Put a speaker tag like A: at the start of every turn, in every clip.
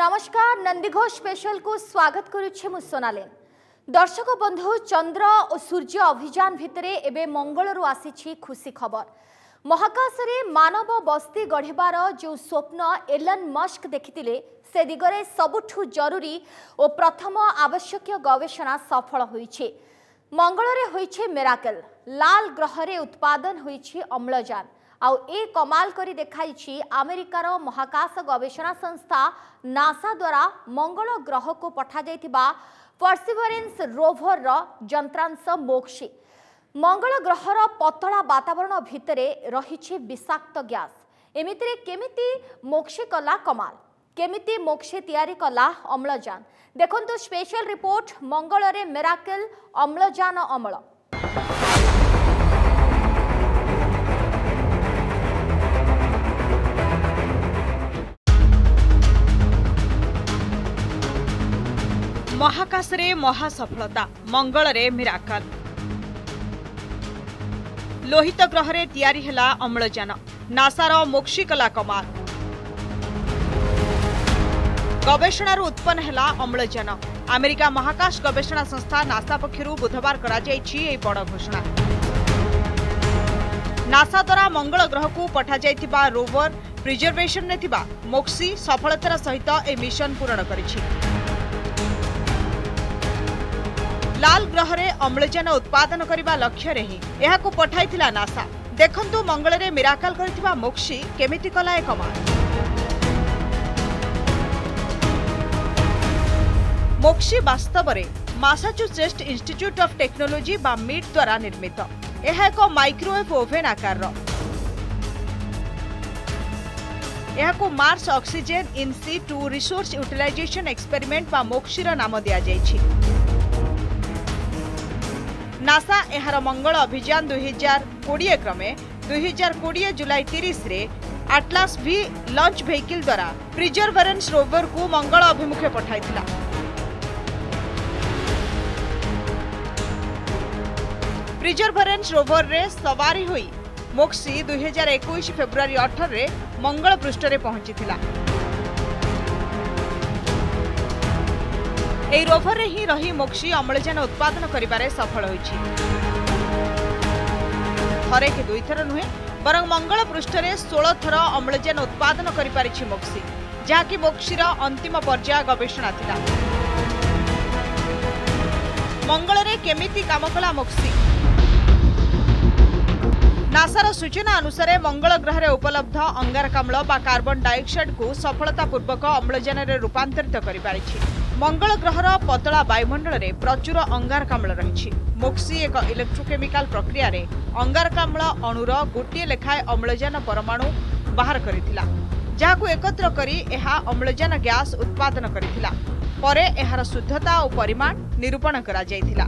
A: नमस्कार नंदीघोष स्पेशल को स्वागत करुच्छे मु सोनालीन। दर्शक बंधु चंद्र और सूर्य अभियान भितरे एबे मंगलरू आसीछि खुशी खबर। महाकाश रे मानव बस्ती गढ़िबार जो स्वप्न एलन मस्क देखिथिले से दिगरे सबुठु जरूरी और प्रथम आवश्यक गवेषणा सफल होइछे। मंगल रे होइछे मिराकल। लाल ग्रह रे उत्पादन होइछे अम्लजान। आउ ए कमाल करी देखाइछि अमेरिकार महाकाश गवेषणा संस्था नासा द्वारा मंगल ग्रह को पठा जाइथिबा परसिवरेंस रोवर रो यंत्रांश मोक्सी। मंगल ग्रहर पतला वातावरण भितरे रहिछि विषाक्त गैस। एमितिरे केमिति मोक्सी कला कमाल, केमिति मोक्सी तैयारी कला अम्लजान। देखंतु स्पेशल रिपोर्ट मंगल रे मिराकल अम्लजान अमल।
B: महाकाश रे महासफलता मंगल रे मिराकल। लोहित ग्रह रे तैयारी हेला अम्लजान। नासार मोक्सी कला कमाल। गवेषणार उत्पन्न हेला अम्लजान। अमेरिका महाकाश गवेषणा संस्था नासा पक्षरु बुधवार करा जायछि एई बड़ घोषणा। नासा द्वारा मंगल ग्रह को पठा जायथिबा रोवर प्रिजर्वेशन ने थिबा मोक्सी सफलतार सहित ए मिशन पूर्ण करिछि। लाल ग्रह रे अम्लजान उत्पादन करने लक्ष्य रे ही एहाकु पठाइथिला नासा। देखंतु मंगल रे मिराकल करथिबा मोक्सी केमिति कला ए कमाल। मोक्सी वास्तव रे मासाचुसेट्स इंस्टीट्यूट ऑफ टेक्नोलॉजी बा मिट द्वारा निर्मित। एहा एक माइक्रोवेव ओवेन आकार रो। एहाकु Mars oxygen in situ resource utilisation experiment बा मोक्सीर नाम दिया जायछि। नासा एहार मंगल अभियान 2020 क्रमे 2020 जुलाई 30 रे आटलास भी लॉन्च व्हीकल द्वारा प्रिजर्वेरेंस रोवर को मंगल अभिमुखे पठाइथिला। प्रिजर्वेरेंस रोवर रे सवारी होई मोक्सी 2021 फेब्रुआरी 18 रे मंगल पृष्ठ रे पहुंचीथिला। एई रोवर रे ही रही मोक्सी अम्लजान उत्पादन करिबारे सफल होइछि। थरे के दुई थर नुहे बरं मंगल पृष्ठ रे 16 थर अम्लजान उत्पादन करि पारिछि मोक्सी, जाकि मोक्सीर अंतिम पर्याय गवेषणा थिला। मंगल रे केमिति काम कला मोक्सी। नासार सूचना अनुसार मंगल ग्रह रे उपलब्ध अंगारकाम्ल बा कार्बन डाइऑक्साइड को सफलतापूर्वक अम्लजान रे रूपांतरित करि पारिछि। मंगल ग्रहर पतला वायुमंडल रे प्रचुर अंगारकाम्ल रही। मोक्सी एक इलेक्ट्रोकेमिकल प्रक्रिया रे अंगारकाम्ल अणुर गोटे लेखाए अम्लजान परमाणु बाहर करिथिला, जाहाकु एकत्र करी एहा अम्लजान गैस उत्पादन करिथिला। परे एहार शुद्धता और परिमाण निरूपण करा जायथिला।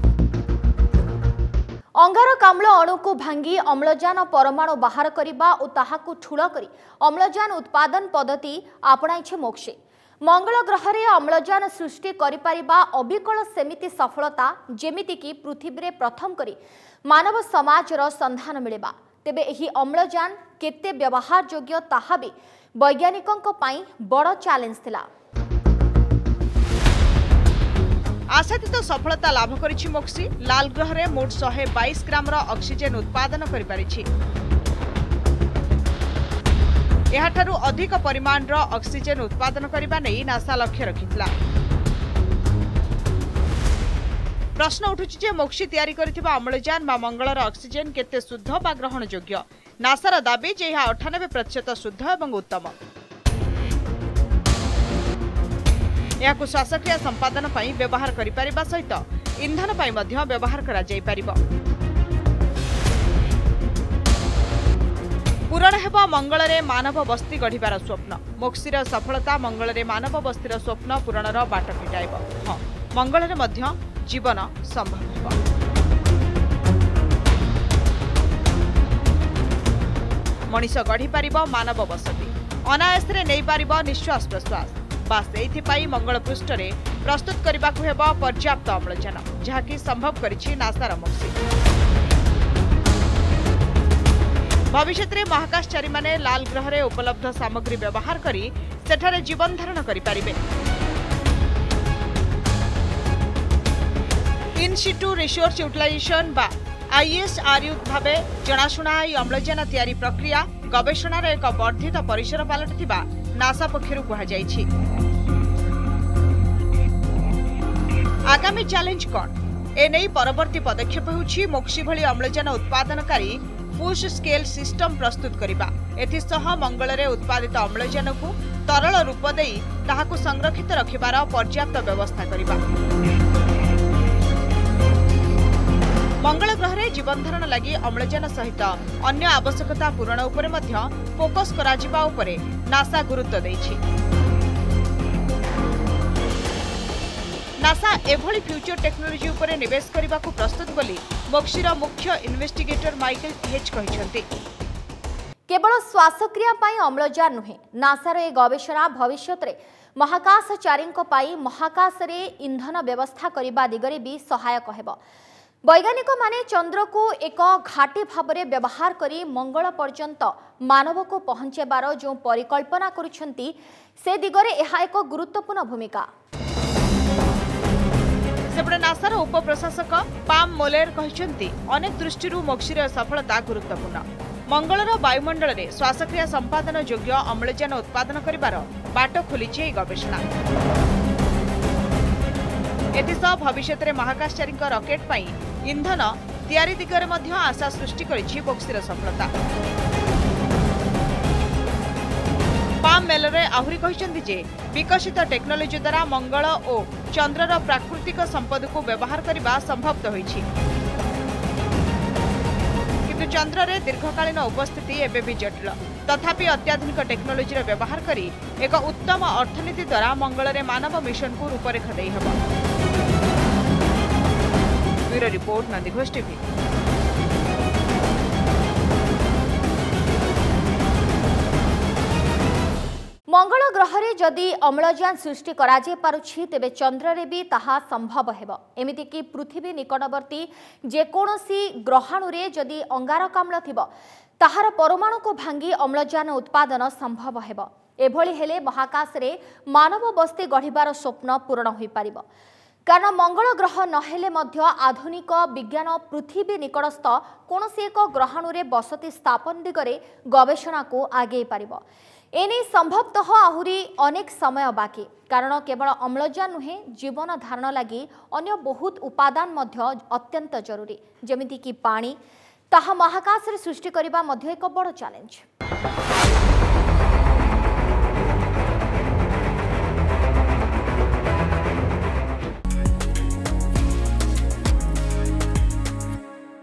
A: अंगारकाम्ल अणु को भांगी अम्लजान परमाणु बाहर करिबा और ताहाकु ठूल करी अम्लजान उत्पादन पद्धति आपणाइछे मोक्सी। मंगल ग्रह रे अम्लजान सृष्टि करिपारिबा अबिकल सेमिति सफलता जेमिति की पृथ्वी रे प्रथम करी मानव समाज रो संधान मिलेबा। तेबे एही अम्लजान केते व्यवहार योग्य ताहा भी वैज्ञानिकंक पई बड़ चैलेंज थिला।
B: आशातीत सफलता लाभ करिछि मोक्सी। लाल ग्रह रे मोट 122 ग्राम रो ऑक्सीजन उत्पादन करि पारिछि। एहाठारु अधिक परिमाण रो ऑक्सीजन उत्पादन करिबा नै नासा लक्ष्य रखितला। प्रश्न उठुछि जे मोक्सी तैयारी करिथिबा अम्लजान बा मंगलर ऑक्सीजन केते शुद्ध बा ग्रहण योग्य। नासार दाबी जे यह 98% शुद्ध एवं उत्तम। याकु श्वासक्रिया संपादन पई व्यवहार करि परिबा सहित ईंधन पई मध्य व्यवहार करा जाय परिबो। पूरण हेबा मंगल रे मानव बस्ती गढ़िबार स्वप्न। मोक्सीर सफलता मंगल रे मानव बस्तीर स्वप्न पूरणर बाट फिटाइब। हाँ, मंगल रे मध्य जीवन संभव हेबो। मनीष गढ़ी पारिबो मानव बसती। अनायास रे नै पारिबो निश्वास प्रश्वास। बास एथिपाई मंगल पृष्ठ रे प्रस्तुत करिबाकु हेबो पर्याप्त अम्लजान, जहाकि संभव करिछि नासार मोक्सी। भविष्य में महाकाशचारी माने लाल ग्रह में उपलब्ध सामग्री व्यवहार करी सेठारे जीवन धारण करिपारिबे। इन सिटू रिसोर्स यूटिलाइजेशन बा ISRU भावे जनाशुना अम्लजान तैयारी प्रक्रिया गवेषणार एक वर्धित परिसर पलटिथिबा नासा पक्षरु कहा जायछि। आगामी चैलेंज कौन एने परवर्ती पदक्षेप होछि मोक्सी भली अम्लजान उत्पादनकारी पुश स्केल सिस्टम प्रस्तुत करिबा। एथिसह मंगल रे उत्पादित अम्लजान को तरल रूप देई ताहाकु संरक्षित रखिबार पर्याप्त व्यवस्था करिबा। मंगल ग्रह रे जीवन धारण लगी अम्लजान सहित अन्य आवश्यकता पूरण उपरे मध्य फोकस कराजिबा उपरे नासा गुरुत्व देइछि। नासा एभली फ्यूचर टेक्नोलोजी उपरे निवेश करने को प्रस्तुत बोली मोक्सीर मुख्य इन्वेस्टिगेटर माइकल टीएच कहिसंती।
A: केवल श्वासक्रिया पाई अम्लजान नुहे, नासार ए गवेषणा भविष्य में महाकाशचारी महाकाश रे इंधन व्यवस्था करने दिगरे भी सहायक हेब। वैज्ञानिक माने चंद्र को एक घाटी भाव में व्यवहार करी मंगल पर्यंत मानव को पहुंचेबार जो परिकल्पना करुछंती से दिगरे एहा एक गुरुत्वपूर्ण भूमिका।
B: सेपटे नासार उपप्रशासक पाम मोलेर कहिसंती अनेक दृष्टि मोक्सीर सफलता गुरुत्वपूर्ण। मंगलर वायुमंडल में श्वासक्रिया संपादन योग्य अम्लजान उत्पादन करिबार बाट खोलिछि गवेषणा। एथिसह भविष्य में महाकाशचारी रॉकेट पाई इंधन तैयारी दिगरे मध्य आशा सृष्टि करिछि मोक्सीर सफलता। पाम मेलरे आहुरी कहिसंती जे विकसित टेक्नोलोजी द्वारा मंगल और चंद्रर प्राकृतिक संपद को व्यवहार करने संभव होइछि। किंतु चंद्र रे दीर्घकालीन उपस्थिति एबे भी जटिल। तथापि अत्याधुनिक टेक्नोलोजी व्यवहार करी एक उत्तम अर्थनीति द्वारा मंगल रे मानव मिशन को रूपरेखा देई हबो। Bureau report Nandighosh TV.
A: मंगल ग्रह रे जदि अम्लजान सृष्टि करा जे पारुछि तेबे चंद्र रे भी ताहा संभव हेब। एमिति कि पृथ्वी निकटवर्ती जेकोसी ग्रहाणु रे जदि अंगारकाम्ल थिब ताहार परमाणु को भांगी अम्लजान उत्पादन संभव हेब। एभली हेले महाकाश रे मानव बस्ती गढ़िबार स्वप्न पूर्ण होई पारिबो। कारण मंगल ग्रह नहेले मध्य आधुनिक विज्ञान पृथ्वी निकटस्थ कोनोसी एक ग्रहाणु रे बसती स्थापन दिगरे गवेषणा को आगे पारिबो। एने संभवतः आहुरी अनेक समय बाकी, कारण केवल अम्लजान नुहे जीवन धारण लगी अन्य बहुत उपादान मध्य अत्यंत जरूरी, जेमिति कि पानी, ताहा महाकाश रे सृष्टि करिबा मध्य एक बड़ चैलेंज।